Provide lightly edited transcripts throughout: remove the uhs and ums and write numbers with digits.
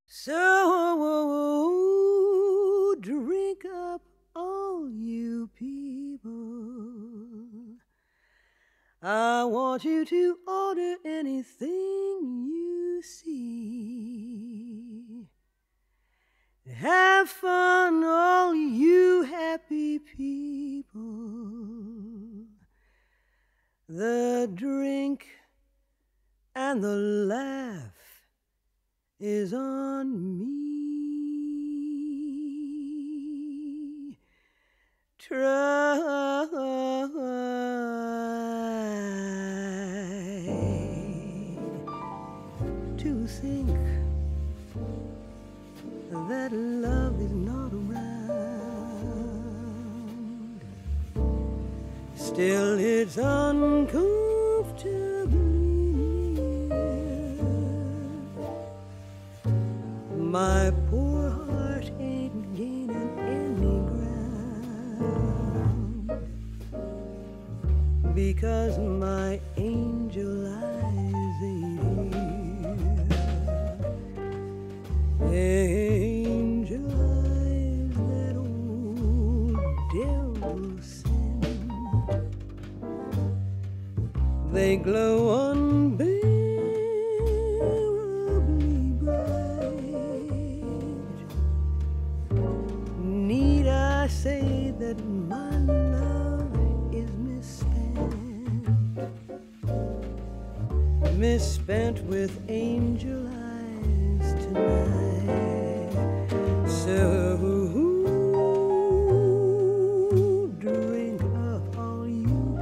So drink up, all you people. I want you to order anything you see. Have fun, all you happy people. The drink and the laugh is on me. Try to think that love is not around. Still it's uncomfortably near. My poor heart ain't gaining any ground because my angel eyes ain't here. Angel eyes that old devil sent, they glow unbearably bright. Need I say that my love is misspent with angel eyes tonight? So drink up, all you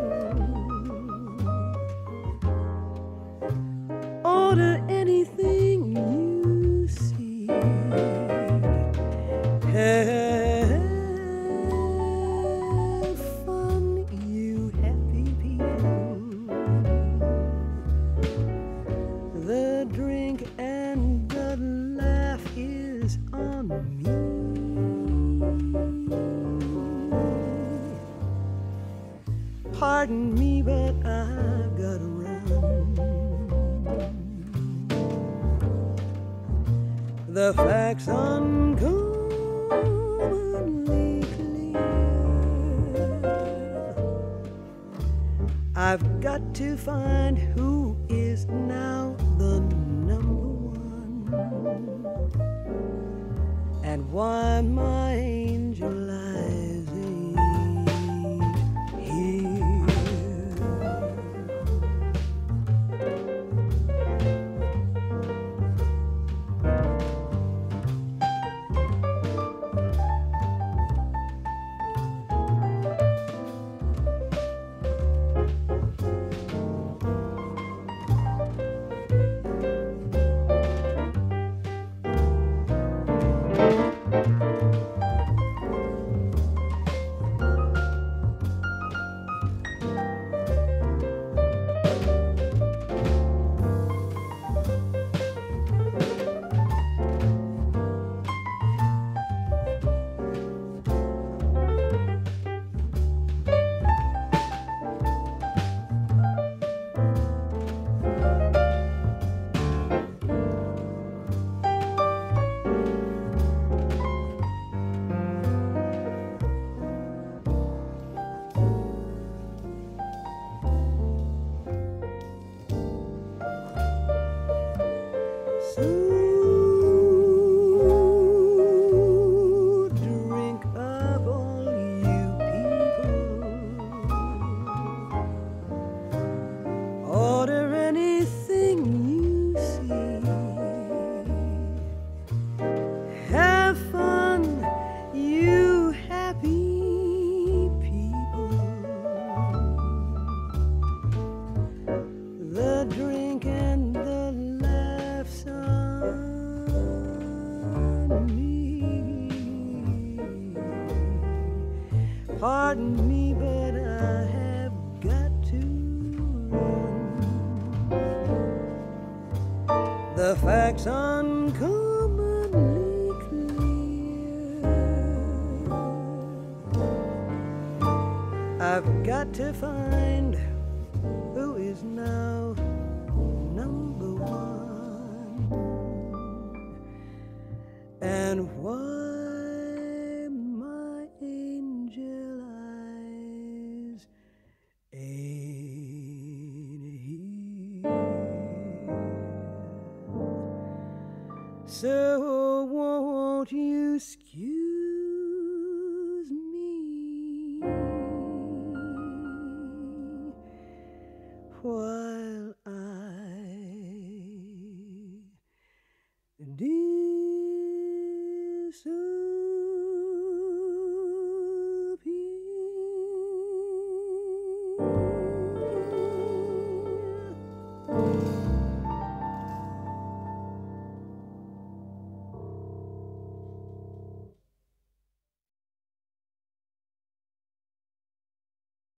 people. Order anything you see. Have fun, you happy people. The drink and the laugh is on me. Pardon me, but I've gotta run. The facts uncommonly clear. I've got to find who is now the number one, and why my angel eyes ain't here. So drink up, all you people. Order anything you see. Have fun, you happy people. The drink and the laughs on me. Pardon me, but I have got to run. The facts uncommonly clear. I've got to find who is now number one, and why my angel eyes ain't here. So won't you excuse